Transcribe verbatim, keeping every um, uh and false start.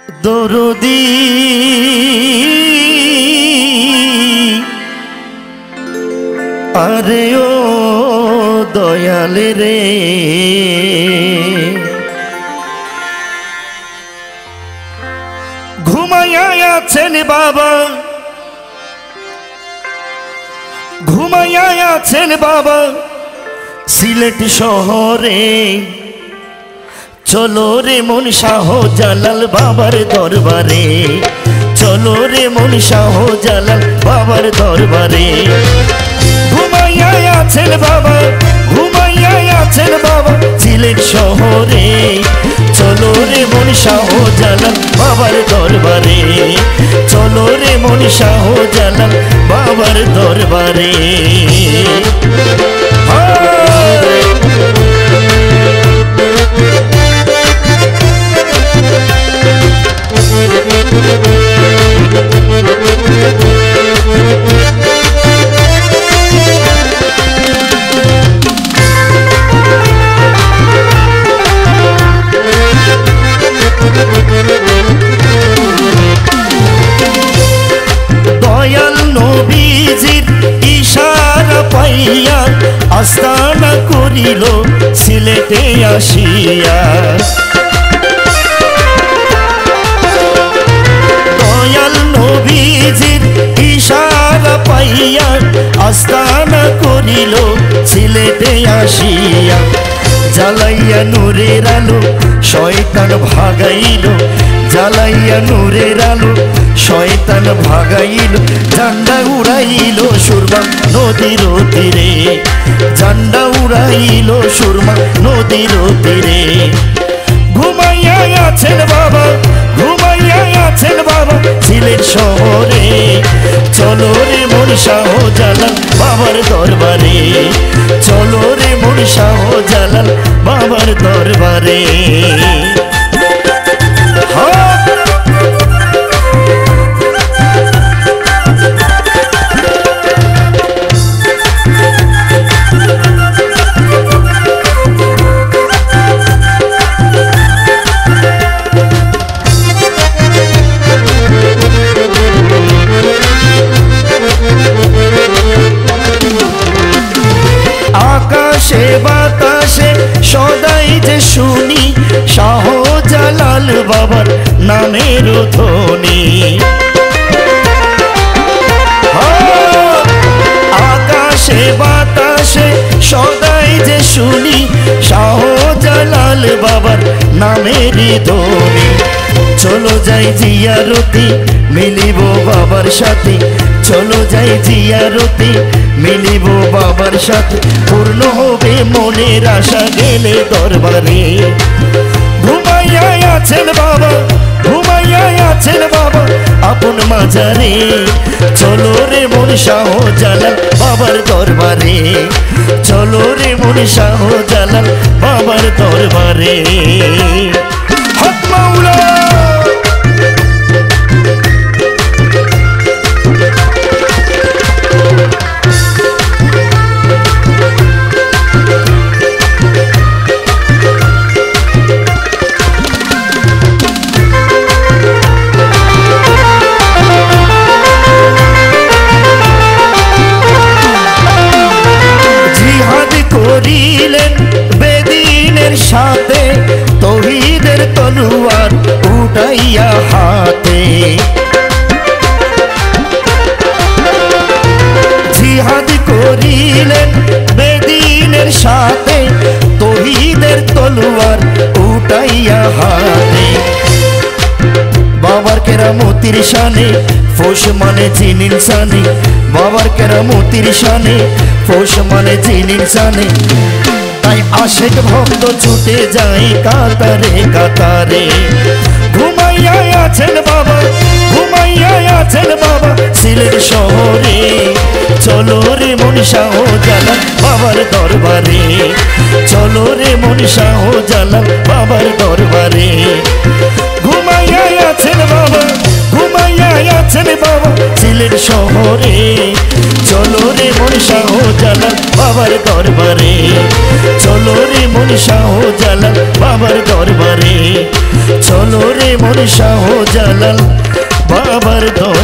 দরদি আরে ও দয়ালে রে, ঘুমাইয়া আছেন বাবা, ঘুমাইয়া আছেন বাবা সিলেট শহরে। চলো রে মন শাহ জালাল বাবার দরবারে, চলো রে মন শাহ জালাল বাবার দরবারে। ঘুমাইয়া আছেন বাবা, ঘুমাইয়া আছেন বাবা সিলেট শহরে। চলো রে মন শাহ জালাল বাবার দরবারে, চলো রে মন শাহ জালাল বাবার দরবারে। দয়াল নবীজির ইশারা পাইয়া আস্তানা করিল সিলেটে আসিয়া। দয়াল নবীজির ইশারা পাইয়া আস্তানা করিল সিলেটে আসিয়া। জ্বালাইয়া নূরের আলো শয়তান ভাগাইল, জ্বালাইয়া নূরের আলো শয়তান ভাগাইল। ঝান্ডা উড়াইল সুরমা নদীর তীরে, ঝান্ডা উড়াইল সুরমা নদীর তীরে। ঘুমাইয়া আছেন বাবা, ঘুমাইয়া আছেন বাবা সিলেট শহরে। চলো রে মন শাহ জালাল বাবার দরবারে, চলো রে মন শাহ জালাল বাবার দরবারে। আকাশে বাতাসে সদাই যে শুনি শাহ জালাল বাবার নামের ধ্বনি। আকাশে বাতাসে সদাই যে শুনি শাহ জালাল বাবার নামের ধ্বনি। চলো যাই জিয়ারতি মিলিব বাবার সাথে, চলো যাই জিয়ারতি মিলিব বাবার সাথে। পূর্ণ হবে মনের আশা গেলে দরবারে। ঘুমাইয়া আছেন বাবা, ঘুমাইয়া আছেন বাবা আপন মাজারে। চলো রে মন শাহ জালাল বাবার দরবারে, চলো রে মন শাহ জালাল বাবার দরবারে। হক মাওলা করিলেন বেদিনের সাথে, তৌহিদের তলোয়ার উঠাইয়া হাতে। জিহাদ করিলেন বেদিনের সাথে, তৌহিদের তলোয়ার উঠাইয়া হাতে। বাবার কেরামতির শানে ফোস মানে জিন ইনসানে, বাবার কেরামতির শানে ফোস মানে জিন ইনসানে। তাই আশেক ভক্ত ছুটে যায় কাতারে কাতারে। ঘুমাইয়া আছেন বাবা, ঘুমাইয়া আছেন বাবা সিলেট শহরে। চলো রে মন শাহ জালাল বাবার দরবারে, চলো রে মন শাহ জালাল বাবার দরবারে। ঘুমাইয়া আছেন বাবা, ঘুমাইয়া আছেন বাবা সিলেট শহরে। চলো রে মন শাহ জালাল বাবার দরবারে, চলো রে মন শাহজালাল বাবার দরবারে, চলো রে মন শাহজালাল বাবার দরবারে।